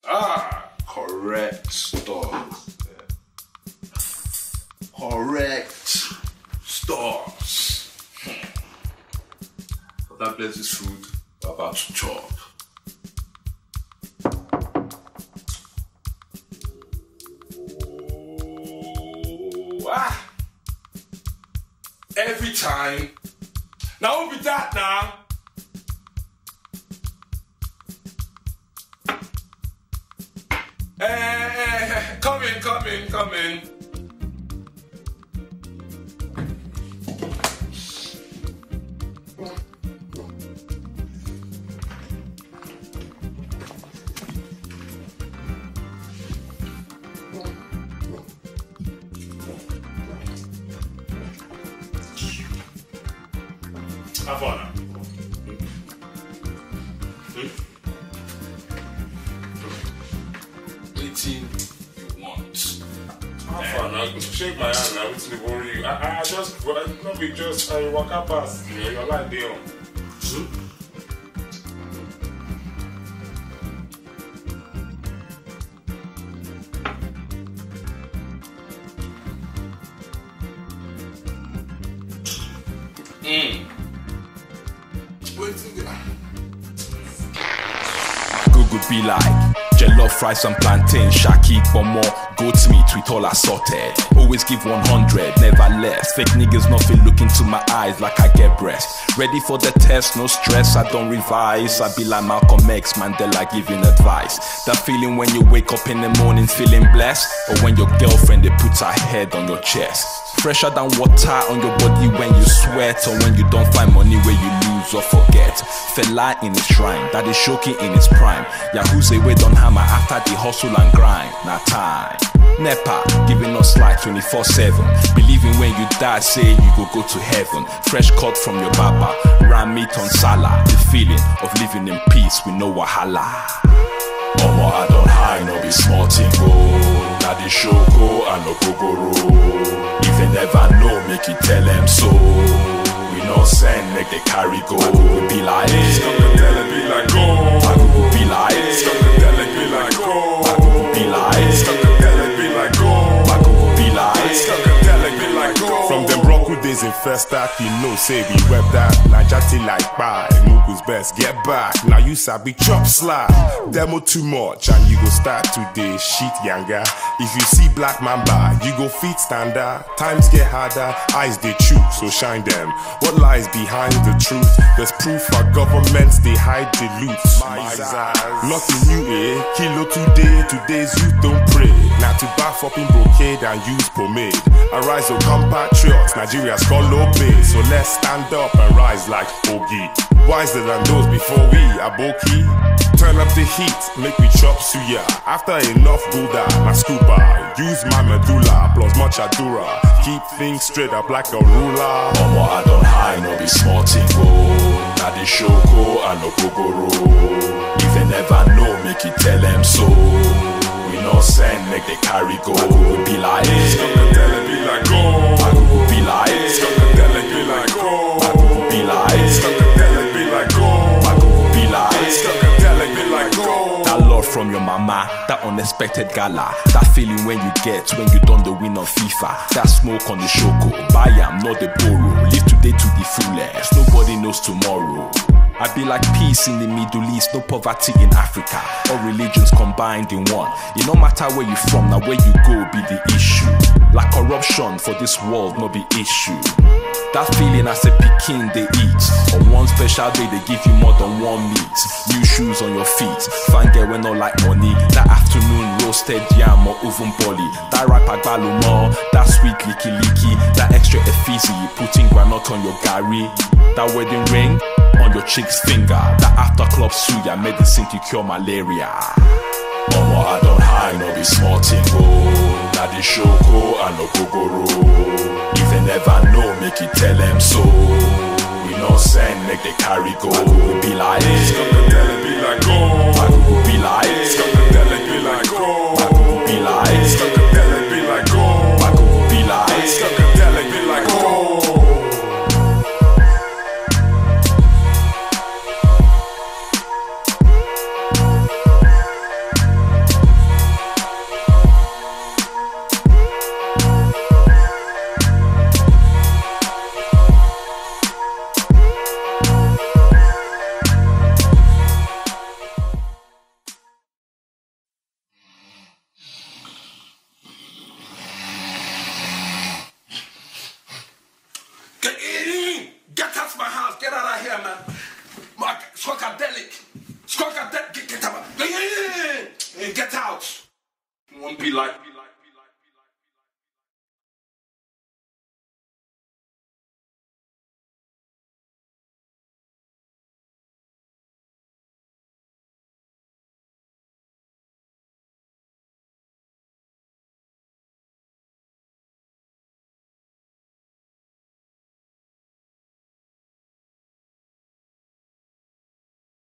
Correct stars. Correct stars. For that blesses food, we're about to chop. Every time. Now who be that now? Come in. Have fun now. Anything you want. Have fun now. Shake my hand now. What's the worry? I just, not be just, I walk up past. You're like there. Magugu be like jollof fries and plantain, shaki bomo, goat meat with all assorted. Always give 100, never less. Fake niggas nothing look into my eyes like I get breast. Ready for the test, no stress, I don't revise. I be like Malcolm X, Mandela giving advice. That feeling when you wake up in the morning feeling blessed, or when your girlfriend they put her head on your chest. Fresher than water on your body when you sweat, or when you don't find money where you lose or forget. Fella in his shrine, that is Shoki in his prime. Yahuze wait on hammer after the hustle and grind. Now time. Nepa giving us light 24/7. Believing when you die, say you go to heaven. Fresh cut from your baba, ram meat on salad. The feeling of living in peace with no wahala. Omo I don't high, no be small thing go. Na the shoko and no gogoro. If they never know, make you tell them so. We no send, make they carry go. Magugu be like, Skunkadelic be like go. Magugu be like, Skunkadelic be like go. Magugu be like, Skunkadelic be like go. Magugu be like, Skunkadelic be like go. From them Brockwood days in first start, you know, say we rep that. Najati like bye, Mugu's best, get back. Now you sabi chop slide. Demo too much, and you go start today, shit younger. If you see black mamba, you go feet standard. Times get harder, eyes they choose, so shine them. What lies behind the truth? There's proof our governments, they hide the loot. Nothing new, eh? Kilo today, today's youth don't pray. Now to bath up in brocade and use pomade. Arise, O compatriots, Nigeria's call obey. So let's stand up and rise like Ogi. Wiser than those before we, Aboki. Turn up the heat, make me chop suya. After enough Gouda, na scuba. Use my medulla, plus much adura. Keep things straight up like a ruler. Omo I don't high, no be small thing go. Na the shoko and no gogoro. If they never know, make you tell them so. We no send, make they carry go. Magugu be like, Skunkadelic be like go. Magugu be like, Skunkadelic be like go. Magugu be like, Skunkadelic be like go. Magugu be like, Skunkadelic be like go. that love from your mama, that unexpected gala, that feeling when you get when you done the win on FIFA, that smoke on the shoko, buy am, not the borrow, live today to the fullest, nobody knows tomorrow. I be like peace in the Middle East, no poverty in Africa, all religions combined in one. It no matter where you from, now where you go be the issue. Like corruption for this world, no be issue. That feeling as a pikin they eat. On one special day they give you more than one meat. New shoes on your feet, fine girl when not like money. That afternoon roasted yam or even bolly. That ripe agbalumo, that sweet licky licky. That extra effigy, putting granite on your gari. That wedding ring on your chick's finger. That after club suya, medicine to cure malaria. Omo I don't high, no be small thing go. Na the shoko and no gogoro. If they never know, make you tell them so. We no send, make they carry go. Magugu be like, Skunkadelic be like go. Magugu be like, Skunkadelic be like go. Magugu be like, Skunkadelic be like go. Magugu be like, Skunkadelic be like go. be like.